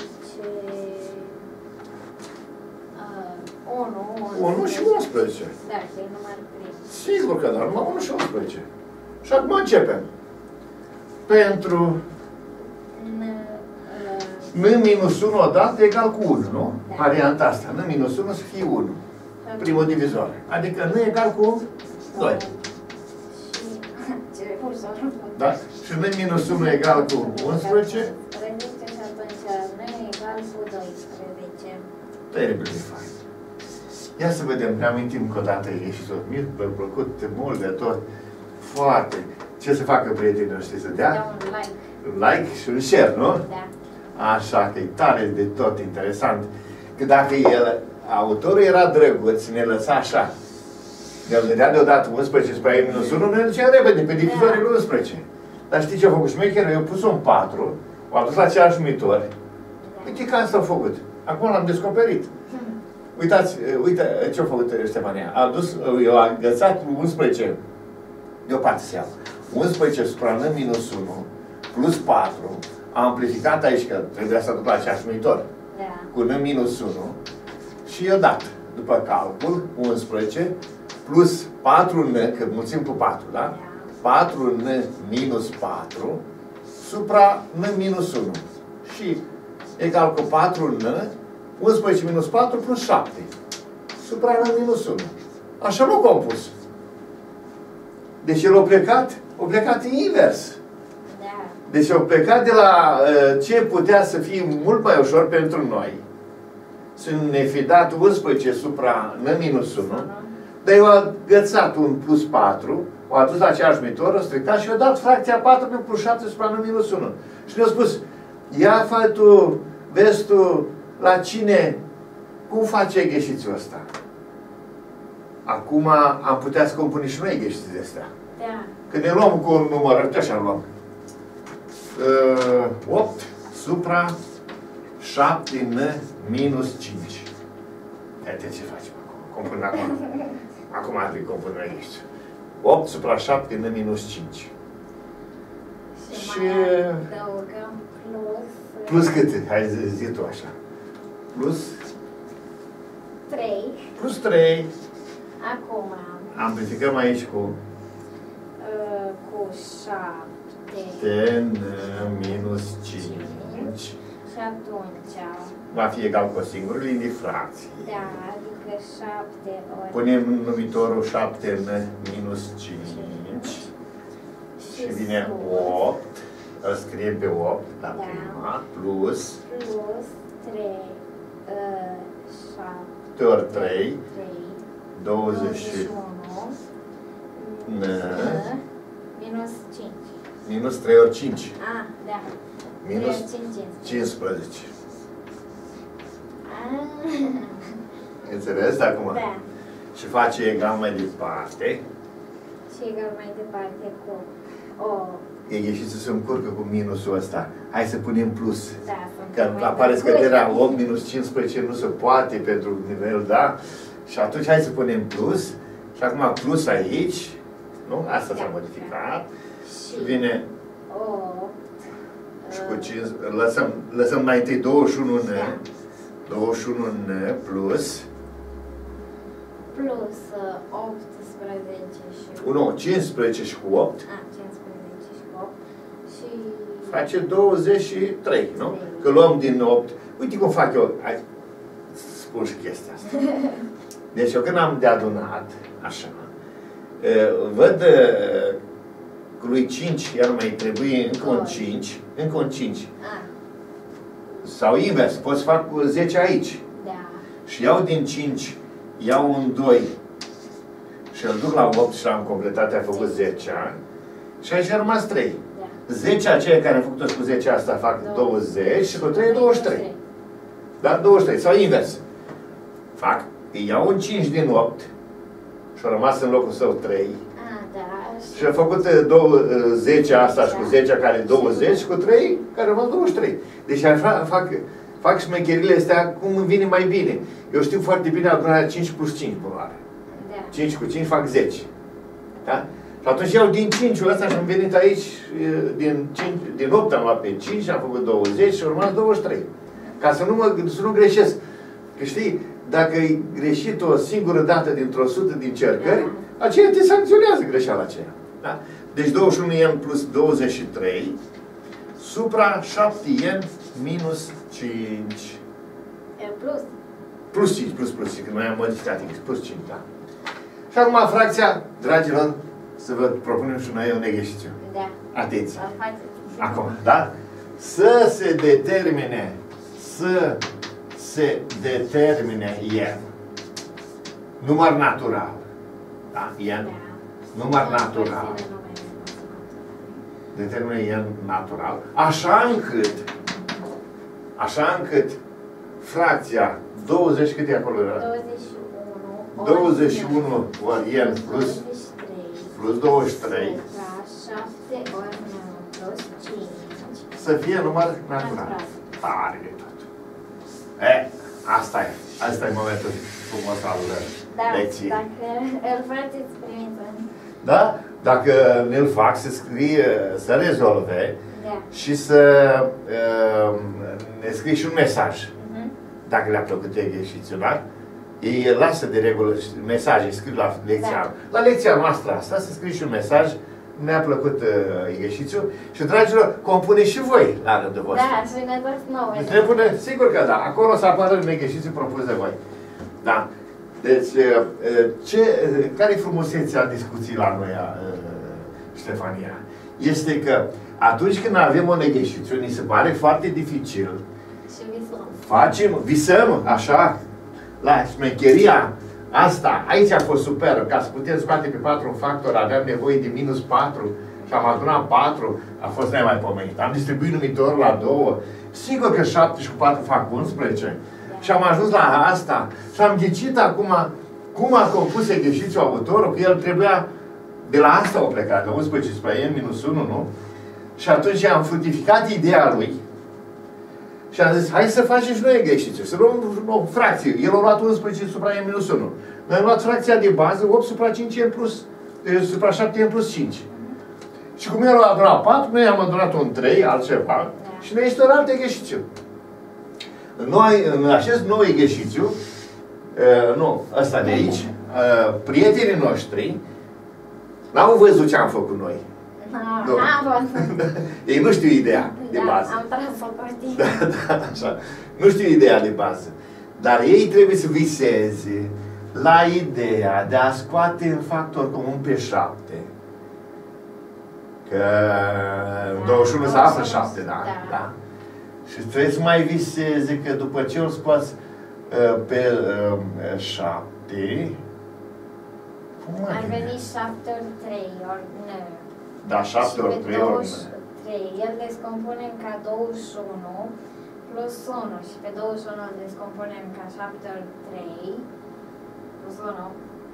Uh, unu, unu și unsprezece. Da, că e număr prim. Sigur că da, numai unu și unsprezece. Și acum începem. Pentru N, uh, n minus unu odată egal cu unu, nu? Da. Varianta asta. n minus unu să fie unu. Primul divizor. Adică n egal cu doi. Și... Ce ușor. Da? Și n minus unu egal cu unsprezece. unsprezece și atunci n egal cu doisprezece. Teribil de fain. Ia să vedem, ne amintim încă o dată ieșitul. Mi-a plăcut mult de tot. Foarte. Ce să facă prietenii noștri? Să dea? Da, un like. Un like și un share, nu? Da. Așa, că e tare de tot interesant. Că dacă el, autorul era drăguț, ne lăsa așa. El vedea deodată unsprezece spre minus unu, ne ducea repede pe divizorul unsprezece. Dar știi ce a făcut șmecherul? Eu pus un patru, o adus la același numitor. Uite că asta a făcut. Acum l-am descoperit. Uitați, uite ce a făcut Ștefania. A adus, eu am agățat unsprezece, deoparte se iau. unsprezece supra n minus unu plus patru, am amplificat aici, că trebuia să aduc la același numitor, Da. cu n minus unu și i-a dat, după calcul, unsprezece plus patru n, că mulțim cu patru, da? Da. patru n minus patru supra n minus unu. Și egal cu patru n, unsprezece minus patru plus șapte supra n minus unu. Așa nu compus. Deci el a plecat, a plecat invers. Da. Deci a plecat de la uh, ce putea să fie mult mai ușor pentru noi. Să ne fi dat unsprezece supra n minus unu, dar eu am gățat un plus patru, o adus la aceeași numitor, o stricat și o dat fracția patru plus șapte supra n minus unu. Și ne-a spus, ia fă tu, vezi tu, la cine, cum face gheșițul ăsta? Acum am putea să compune și noi gheșiții de astea. Da. Când ne luăm cu un număr, uite așa luăm. Uh, opt supra șapte n minus cinci. Uite ce facem acum. Compun acum. Acum ar trebui compun noi gheșiți. opt supra șapte n minus cinci. Și, Și... mai adăugăm plus... Plus cât? Hai zi, zi tu așa. Plus? trei. Plus trei. Acum, Amplificăm aici cu uh, cu șapte. n minus cinci. Și atunci, Va fi egal cu o singură linie fracție. da, adică șapte ori... Punem în numitorul șapte n minus cinci. Și vine opt. Îl scriem pe opt la Da. prima. Plus Plus trei, uh, șapte ori trei. trei, douăzeci și unu, n minus cinci. minus trei ori cinci. Ah, da. Minus trei ori cinci. cincisprezece. Ah, Înțeles acum? da. Și face egal mai departe. Și egal mai departe cu o... E ieșit să se încurcă cu minusul ăsta. Hai să punem plus. Da, sunt Că mai apare de scăderea curte. opt minus cincisprezece nu se poate pentru nivel, da? Și atunci hai să punem plus. Și acum plus aici. Nu? Asta Da, s-a modificat. Și Vine opt. și cu cinci. Lăsăm, lăsăm mai întâi douăzeci și unu n. Da. douăzeci și unu n plus. Plus uh, optsprezece și... Nu, cincisprezece și cu opt. Ah, cincisprezece și opt. Și... Face douăzeci și trei, nu? Că luăm din opt. Uite cum fac eu. Hai, spun și chestia asta. Deci eu când am de adunat, așa, văd că lui cinci, iar mai trebuie încă un cinci, încă un cinci. Ah, Sau invers, pot să fac cu zece aici. da. Și iau din cinci, iau un doi și îl duc la opt și am completat, a făcut zece. Și aici a rămas trei. Da. zece aceia care am făcut-o și cu zece asta fac douăzeci și cu trei douăzeci și trei. Da? douăzeci și trei. Sau invers. Fac, iau un cinci din opt și a rămas în locul său trei. Ah, da. Și a făcut zece asta și cu zece care e douăzeci și cu trei care rămas douăzeci și trei. Deci fac, fac, fac șmecherile astea cum îmi vine mai bine. Eu știu foarte bine adunarea cinci plus cinci, probabil. Da. cinci cu cinci fac zece. Da? Și atunci iau din cinci-ul ăsta și am venit aici, din, cinci, din opt am luat pe cinci, am făcut douăzeci și au rămas douăzeci și trei. Ca să nu, mă, să nu greșesc. Că știi, dacă ai greșit o singură dată dintr-o sută din cercări, Da. aceea te sancționează greșeala aceea. Da? Deci douăzeci și unu n plus douăzeci și trei supra șapte n minus cinci. E plus. Plus cinci, plus plus cinci, că noi am modificat X, plus cinci, da? Și acum fracția, dragilor, să vă propunem și noi un exercițiu. Da. Atenție! Îl faceți. Acum, da? Să se determine, să se determine n. număr natural. Da? N. Da. Număr natural. Determină N natural. Așa încât, așa încât fracția douăzeci, cât e acolo? douăzeci și unu ori N plus, plus douăzeci și trei. șapte ori nouă plus cinci. Să fie număr natural. Tare de tot. E, asta e. Asta e momentul frumos al da, lecției. Dacă îl faceți, primiți. Da? Dacă ne-l fac să scrie, să rezolve da. și să uh, ne scrie și un mesaj. Uh-huh. Dacă le-a plăcut exercițiul, da? Ei lasă de regulă mesaje, scriu la lecția, da. La lecția noastră asta, să scrie și un mesaj. Mi-a plăcut uh, exercițiul și, dragilor, compune și voi la rândul vostru. Da, și ne dați nouă. Deci ne pune, sigur că da, acolo o să apară un exercițiu propus de voi. Da. Deci, uh, ce, care e frumusețea discuției la noi, uh, Ștefania? Este că atunci când avem un exercițiu, ni se pare foarte dificil. Și visăm. Facem, visăm, așa, la șmecheria asta, aici a fost super, ca să putem scoate pe patru un factor, aveam nevoie de minus patru și am adunat patru, a fost nemaipomenit. Am distribuit numitorul la două, sigur că șapte și cu patru fac unsprezece. Da. Și am ajuns la asta și am ghicit acum cum a compus exercițiul autorul, că el trebuia, de la asta o plecat, de unsprezece supra n minus unu, nu? Și atunci am frutificat ideea lui și am zis, hai să facem și noi exercițiu, să luăm o fracție. El a luat unsprezece supra n minus unu. Noi am luat fracția de bază opt supra cinci n plus, supra șapte n plus cinci. Și cum el a adunat patru, noi am adunat un trei, altceva, și ne este un alt exercițiu. Noi, în acest nou exercițiu, uh, nu, ăsta de aici, uh, prietenii noștri n-au văzut ce am făcut noi. Nu, n-am văzut. Ei nu știu ideea de da, bază. am tras o partidă. Da, da, așa. Nu știu ideea de bază. Dar ei trebuie să viseze la ideea de a scoate în factor comun pe șapte. Că da, douăzeci și unu se află șapte, da? Da. Da. Și trebuie să mai viseze că după ce îl scoați uh, pe uh, șapte, cum ar veni șapte ori trei ori nouă. Da, șapte ori trei ori trei. El descompunem ca douăzeci și unu plus unu și pe douăzeci și unu îl descompunem ca șapte ori trei plus unu.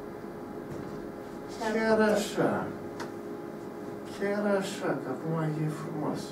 Chiar așa. Chiar așa, că acum e frumos.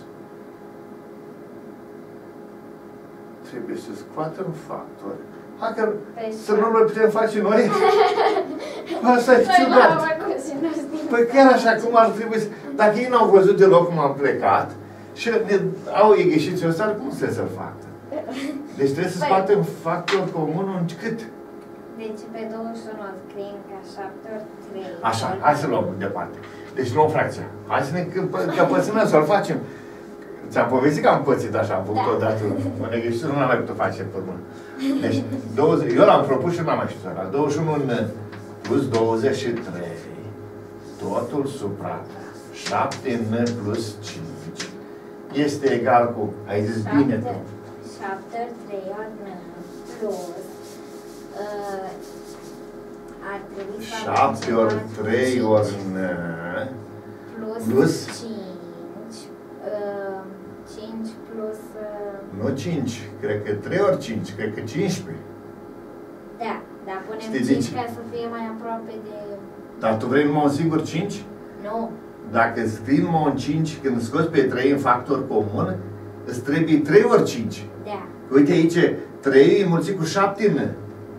Trebuie să scoatem factori. Hai că să nu le putem face noi? Asta e ciudat. Păi chiar așa, cum ar trebui să... Dacă ei n-au văzut deloc cum am plecat și ne au exercițiul ăsta, cum trebuie să-l facă? Deci trebuie să scoatem factor comun în cât? Deci pe douăzeci și unu scriem ca șapte ori trei. Așa, hai să luăm departe. Deci luăm fracția. Hai să ne căpățânăm, să-l facem. Ți-am povestit că am pățit așa, am făcut odată un exercițiu, nu l-am mai putut face pe urmă. Deci, douăzeci, eu l-am propus și nu l-am mai știut. La douăzeci și unu plus douăzeci și trei, totul supra șapte n plus cinci este egal cu, ai zis bine tu. șapte ori trei ori nouă plus uh, ar trebui să șapte ori trei ori nouă plus, plus cinci. Uh, cinci plus... Uh, nu cinci, cred că trei ori cinci, cred că cincisprezece. Da, dar punem Știi cinci ca să fie mai aproape de... Dar tu vrei numai un singur cinci? Nu. Dacă scrii numai un cinci, când scoți pe trei în factor comun, îți trebuie trei ori cinci. Da. Uite aici, trei înmulțit cu șapte n.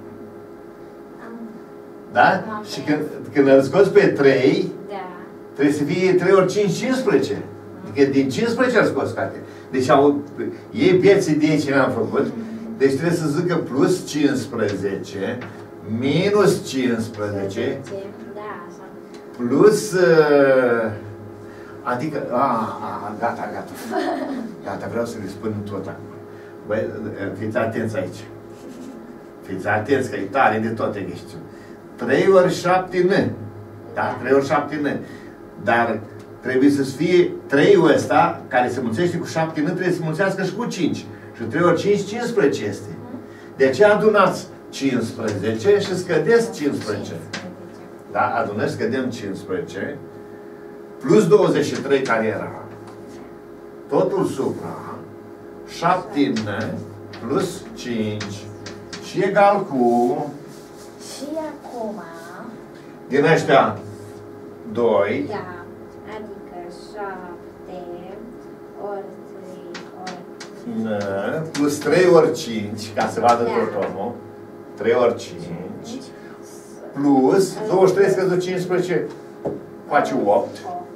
Da? Și când, când îl scoți pe trei, da, trebuie să fie trei ori cinci, cincisprezece. Adică din cincisprezece îl scoți, frate. Deci au, ei pieții de aici n-am făcut. Deci trebuie să zică plus cincisprezece minus cincisprezece plus uh, adică a, a, gata, gata. Gata, vreau să le spun tot acum. Băi, fiți atenți aici. Fiți atenți că e tare de toate chestiuni. trei ori șapte n. Da? trei ori șapte n. Dar trebuie să fie trei-ul ăsta, care se mulțește cu șapte n, trebuie să mulțească și cu cinci. Și trei ori cinci, cincisprezece este. De aceea adunați cincisprezece și scădeți cincisprezece. Da? Adunăm și scădem cincisprezece. Plus douăzeci și trei care era. Totul supra șapte plus cinci. Și egal cu... Și acum... Din ăștia doi. Da. Adică șapte ori trei ori... Plus trei ori cinci, ca să vadă da. Tot omul. trei ori cinci. Plus douăzeci și trei scăzut cincisprezece. Face opt.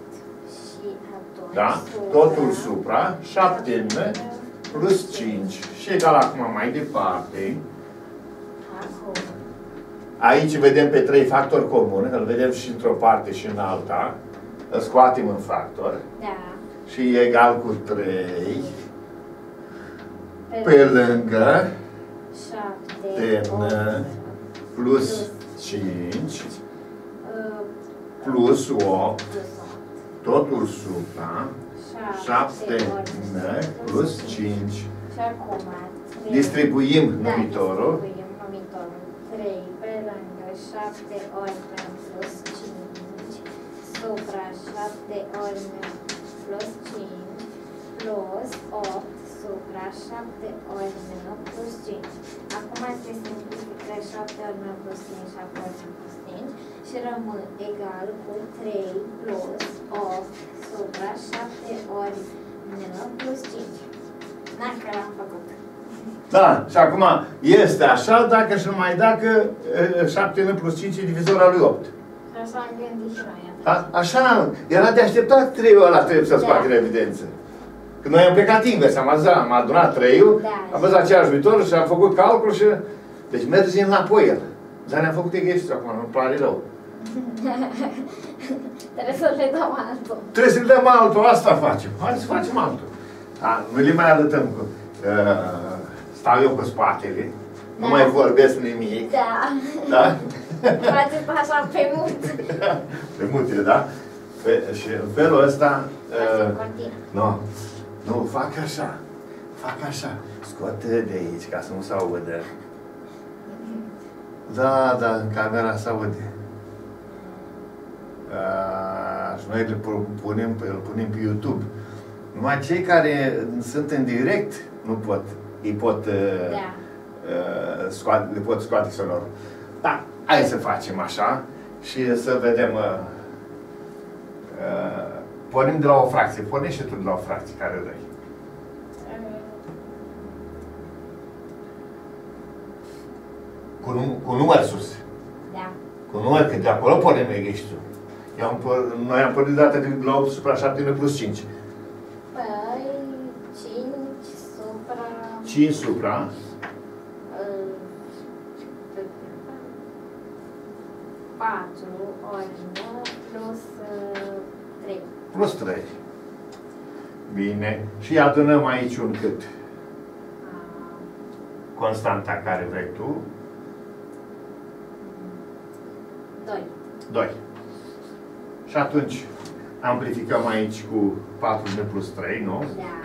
Da? Totul supra șapte plus cinci. Și egal acum mai departe. Aici vedem pe trei factori comuni, îl vedem și într-o parte și în alta. Îl scoatem în factor. Da. Și e egal cu trei. Pe, pe lângă șapte plus cinci plus opt. Totul supra șapte plus cinci. Și acum distribuim numitorul. trei pe lângă șapte ori n plus cinci supra șapte ori n plus cinci plus opt supra șapte ori n plus cinci. Acum se simplifică șapte ori n plus cinci, șapte ori n plus cinci și rămân egal cu trei plus opt supra șapte ori n plus cinci. Dacă l-am făcut. Da, și acum este așa dacă și numai dacă șapte n plus cinci e divizorul lui opt. Așa am gândit și noi. A, așa, era de așteptat trei-ul ăla trebuie să scoate în evidență. Când noi am plecat invers, am, azat, am adunat trei-ul, da, am văzut aceeași viitor și am făcut calcul și... Deci merge înapoi el. Dar ne-am făcut exercițiu acum, nu pare rău. Trebuie să le dăm altul. Trebuie să le dăm altul, asta facem. Hai să facem altul. Da, nu le mai arătăm cu... Uh, stau eu cu spatele, da. Nu mai vorbesc nimic. Da. Da? Faceți așa pe mut. Pe mute, da? Pe, și în felul ăsta... Uh, nu, nu, fac așa. Fac așa. Scoate de aici ca să nu se audă. Da, da, în camera se aude. Uh, și noi îl punem, îl punem pe YouTube. Numai cei care sunt în direct nu pot. Îi pot, da. uh, scoate, le pot scoate sonorul. Da, hai să facem așa și să vedem. Uh, uh, pornim de la o fracție. Pornim și tu de la o fracție care vrei. Cu, num cu număr sus. Da. Cu număr, că de acolo pornim ești tu. Eu am, noi am pornit data de la opt supra șapte plus cinci. Păi, cinci supra... cinci supra... patru ori nouă plus trei. Plus trei. Bine. Și adunăm aici un cât? Constanta care vrei tu? doi. doi. Și atunci amplificăm aici cu patru n plus trei, nu? Da.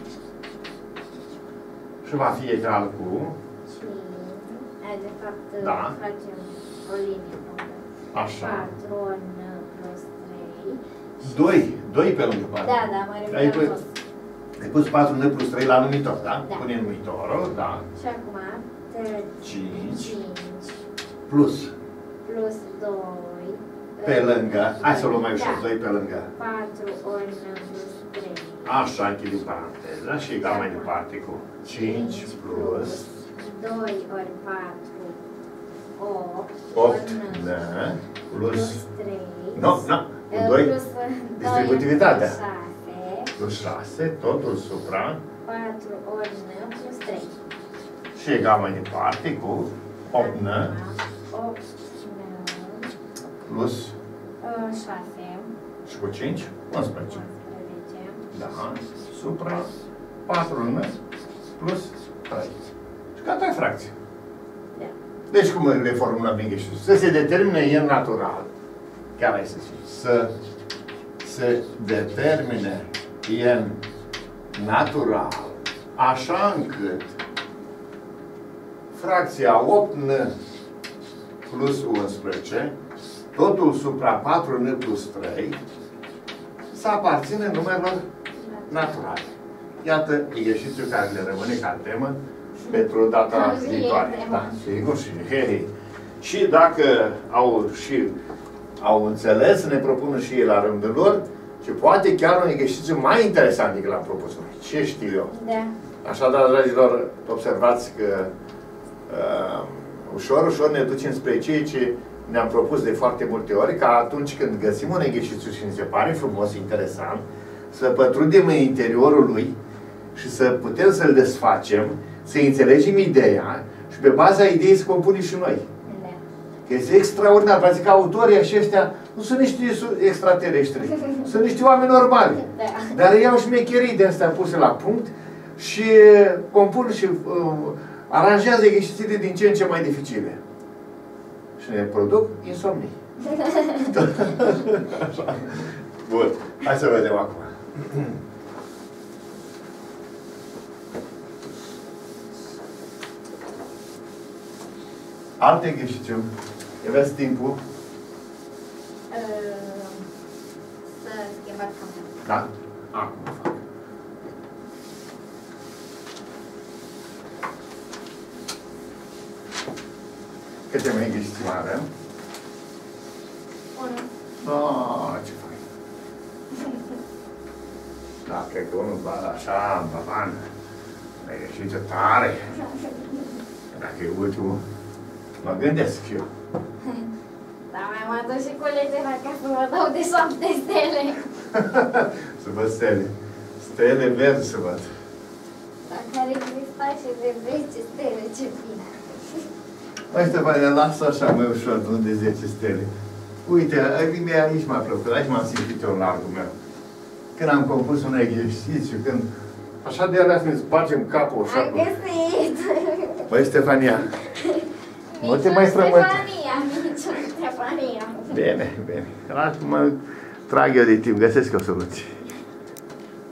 Și va fi egal cu... cinci. De fapt, da. Facem o linie. Așa. patru ori n plus trei. doi. doi pe lângă patru. Da, da, mă refer la ai pus patru n plus trei la numitor, da? Da. Pune numitorul, da. Și acum, cinci. cinci. Plus. Plus doi. Pe lângă. Hai să o luăm mai ușor. doi pe lângă. patru ori n plus trei. Așa, închidem paranteza și egal mai departe cu cinci plus doi ori patru, opt. opt, da, plus trei. Nu, nu, cu doi, Plus distributivitatea. șase. Plus șase, totul supra patru ori n plus trei. și egal mai departe cu opt n opt n plus șase. și cu cinci, unsprezece. unsprezece. Da, supra patru n plus trei. Și gata, e fracție. Da. Deci cum le formulăm bine și să se determine n natural. Chiar ai să zici. Să se determine n natural așa încât fracția opt n plus unsprezece, totul supra patru n plus trei, să aparține numerelor naturale. Iată exercițiul care le rămâne ca temă pentru data viitoare. Da, sigur, și hei. Și dacă au, și au înțeles, ne propună și ei la rândul lor, și poate chiar un exercițiu mai interesant decât l-am propus noi. Ce știu eu? Da. Așadar, dragilor, observați că uh, ușor, ușor ne ducem spre ceea ce ne-am propus de foarte multe ori, ca atunci când găsim un exercițiu și ne se pare frumos, interesant, să pătrundem în interiorul lui și să putem să-l desfacem, să înțelegem ideea și pe baza ideii să compunem și noi. Da. Că este extraordinar. Parece că autorii aceștia nu sunt niște extraterestri, sunt niște oameni normali. Da. Dar ei au șmecherii de astea puse la punct și compun și uh, aranjează exercițiile din ce în ce mai dificile. Și ne produc insomnii. Așa. Bun. Hai să vedem acum. Alt exercițiu. Aveți timpul? Să schimbați camera. Da? Acum fac. Câte mai exerciții mai avem? Unu. Oh, ce fain. Da, cred că unul va așa, în baban. Exercițiu tare. Dacă e ultimul, mă gândesc și eu. Da, mai mă duc și culegerea ca să mă dau de șapte stele. Să văd stele. Stele verzi să văd. Dacă ar exista și de zece stele, ce bine. Mai Ștefania, lasă așa mai ușor, nu de zece stele. Uite, aici m-a plăcut, aici m-am simțit eu în largul meu. Când am compus un exercițiu, când așa de alea să-mi spargem capul așa. Am găsit! Păi, Ștefania, nu te mai frământă. Ștefania, nici Ștefania. Bine, bine. Lasă mă trag eu de timp, găsesc o soluție.